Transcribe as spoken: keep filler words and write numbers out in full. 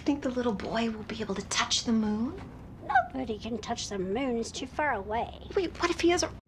think the little boy will be able to touch the moon? Nobody can touch the moon. It's too far away. Wait, what if he has a